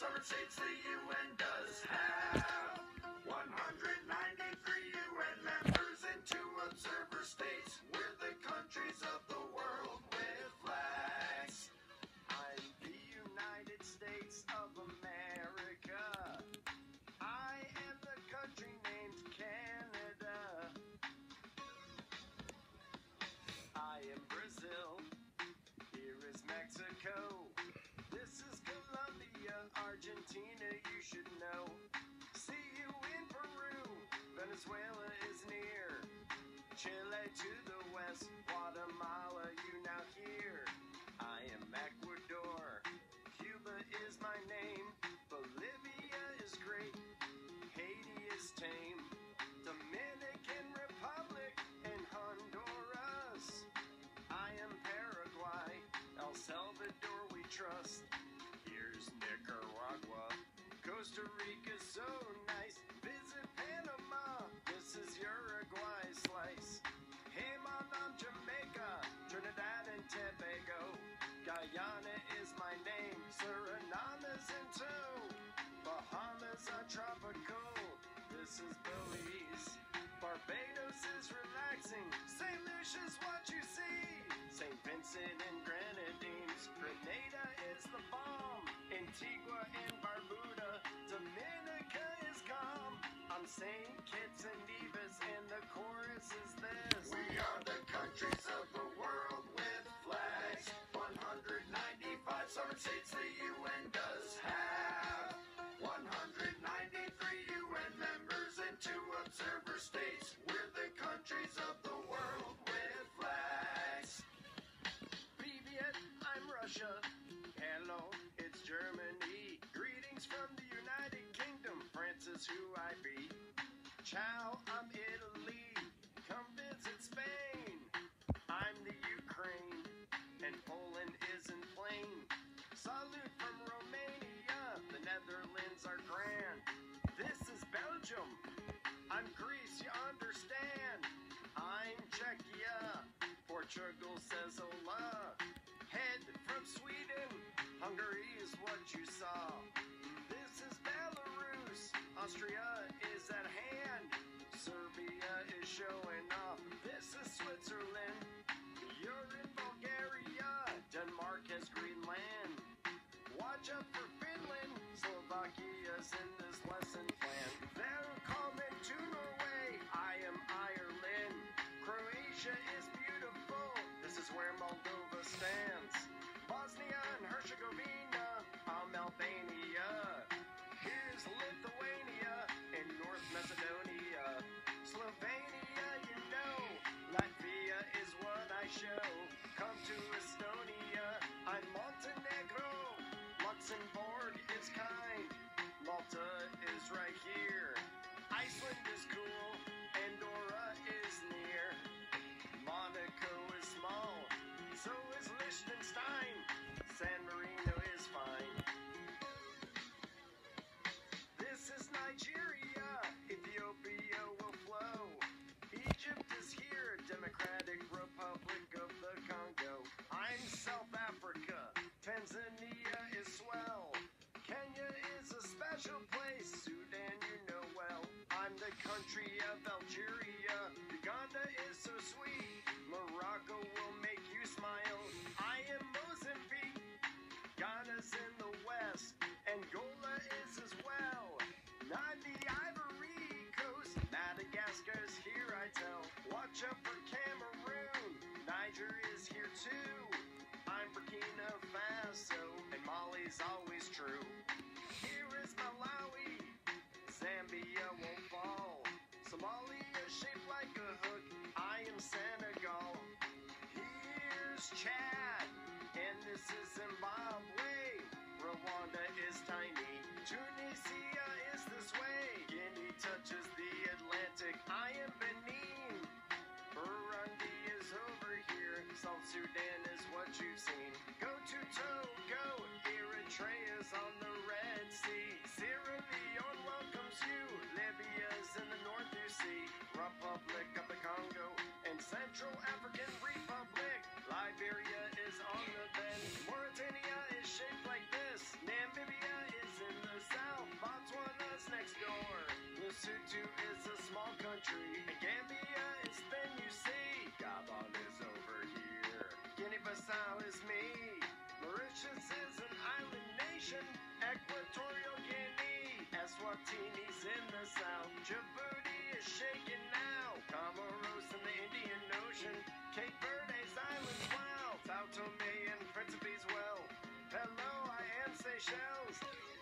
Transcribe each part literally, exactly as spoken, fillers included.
sovereign states. The U N does have one hundred ninety-three U N members and two observer states. We're the countries of the world with flags. I'm the United States of America. I am the country named Canada. I am Brazil. Here is Mexico. This is Colombia, Argentina, you should know. See you in Peru. Venezuela is near. Chile to the west. Guatemala, you now hear. I am Ecuador. Cuba is my name. Bolivia is great. Haiti is tame. Dominican Republic and Honduras. I am Paraguay. El Salvador we trust. Here's Nicaragua. Costa Rica so nice. Visit Panama. This is Uruguay's slice. Hey mom, I'm Jamaica. Trinidad and Tobago. Guyana is my name. Suriname is in tow. Bahamas are tropical. This is Belize. Barbados is relaxing. Saint Lucia's what you see. Saint Vincent and Grenadines. Grenada is the bomb. Antigua and Barbuda. Dominica is calm. I'm Saint Kitts and Nevis and the chorus is this. We are the countries of the world with flags. one hundred ninety-five sovereign states. The U N does have one hundred ninety-three U N members and two observer states. We're the countries of the world with flags. Привет, I'm Russia. Hello, it's Germany. Greetings from the United Kingdom. France is who I be. Ciao, I'm Italy. Come visit Spain. I'm the Ukraine. And Poland isn't plain. Salute from Romania. The Netherlands are grand. This is Belgium. I'm Greece, you understand. I'm Czechia. Portugal says hola. Head from Sweden. Hungary is what you saw. This is Belarus. Austria is at hand. Serbia is showing off. This is Switzerland. You're in Bulgaria. Denmark has Greenland. Watch out for Finland. Slovakia's in this lesson plan. Welcome to Norway. I am Ireland. Croatia is beautiful. This is where Moldova stands. Bosnia and Herzegovina. I'm Albania. Here's Lithuania and North Macedonia. Slovenia, you know. Latvia is what I show. Come to Estonia. I'm Montenegro. Luxembourg is kind. Malta is right here. Iceland is cool. Andorra is near. Monaco is small. So is Liechtenstein. San Marino is fine. This is Nigeria. Ethiopia will flow. Egypt is here. Democratic Republic of the Congo. I'm South Africa. Tanzania is swell. Kenya is a special place. Sudan you know well. I'm the country of Algeria. Uganda is so sweet. Morocco will make you smile. I am Mozambique. Ghana's in the west. Angola is as well. Not the Ivory Coast. Madagascar's here I tell. Watch out for Cameroon. Niger is here too. I'm Burkina Faso. And Mali's always true. Here is Malawi. Zambia won't fall. Somalia shaped like a hook. I am Senegal. Here's Chad. And this is Zimbabwe. Rwanda is tiny. Tunisia is this way. Guinea touches the Atlantic. I am Benin. Burundi is over here. South Sudan is what you've seen. Go to Togo. Eritrea's on the Red Sea. Sierra Leone welcomes you. Libya's in the north you see. Republic of the Congo and Central African Republic. Liberia is on the bend. Mauritania is shaped like this. Namibia is in Lesotho is a small country, and Gambia is then you see. Gabon is over here. Guinea-Bissau is me. Mauritius is an island nation. Equatorial Guinea. Eswatini's in the south. Djibouti is shaking now. Comoros in the Indian Ocean. Cape Verde's islands, wow. Sao Tome and Principe's well. Hello, I am Seychelles.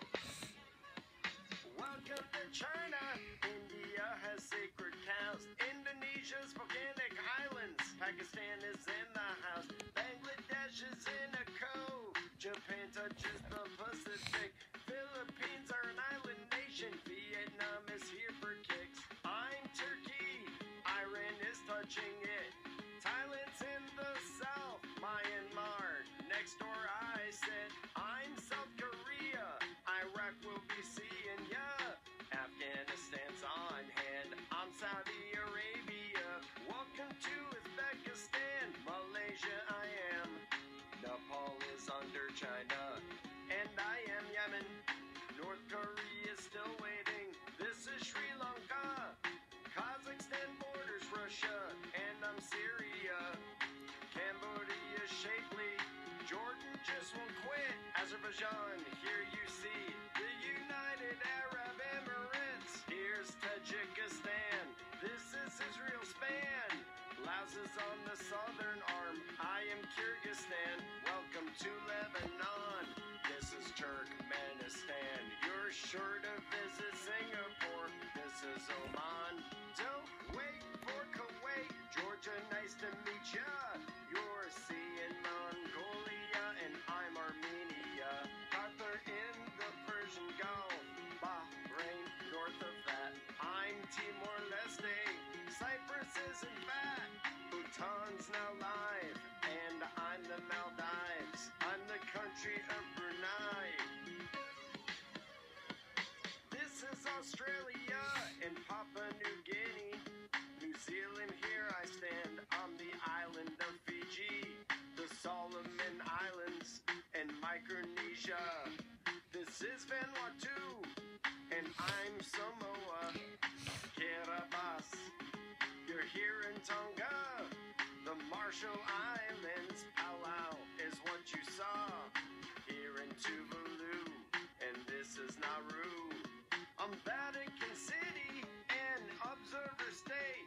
Welcome to China. India has sacred cows. Indonesia's volcanic highlands. Pakistan is in the house. Bangladesh is in a cove. Japan touches the Pacific. Philippines are an island nation. Vietnam is here for kicks. I'm Turkey. Iran is touching it. Thailand's in the south. Myanmar. Next door I said, I'm South Korea. Iraq will be seeing ya. Afghanistan's on hand. I'm Saudi Arabia. Welcome to Uzbekistan. Malaysia I am. Nepal is under China. And I am Yemen. North Korea is still waiting. This is Sri Lanka. Kazakhstan borders Russia. And I'm Syria. Cambodia shapely. Jordan just won't quit. Azerbaijan, here you see the United Arab Emirates. Here's Tajikistan. This is Israel's span. Laos is on the southern arm. I am Kyrgyzstan. Welcome to Lebanon. This is Turkmenistan. You're sure to visit Singapore. This is Oman. Don't wait for Kuwait. Georgia, nice to meet ya. You're seeing Mongolia and I'm Armenia. Qatar in the Persian Gulf. Bahrain, north of that. I'm Timor-Leste. Cyprus isn't fat. Bhutan's now live. And I'm the Maldives. I'm the country of Brunei. This is Australia and Papua New Guinea. New Zealand, here I stand on the island of Fiji. The Solomon Islands and Micronesia. This is Vanuatu and I'm Samoa. Kiribati, you're here in Tonga. The Marshall Islands, Palau is what you saw. Here in Tuvalu, and this is Nauru. I'm Vatican City and Observer State.